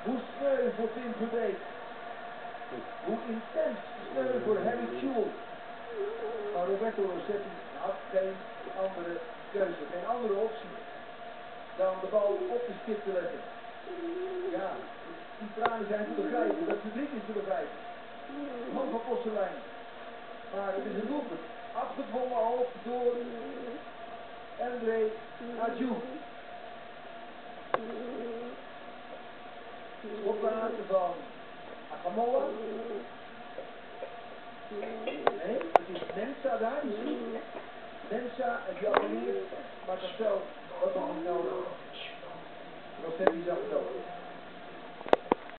Hoe sneu voor Tim Verbeek. Hoe intens sneu voor Harry Chul. Maar Roberto Rossetti had geen andere keuze, geen andere optie dan de bal op de stip te leggen. Ja, die tranen zijn te begrijpen, dat verdriet is te begrijpen. Man van Postelijn. Maar het is een doelpunt. Afgedwongen ook door André Adjou. Schotwater van Akamoa. Nee, het is Mensa daar, die schiet. Mensa en die appelleert, maar Marcel, wat nog niet nodig. Rossetti zag het ook.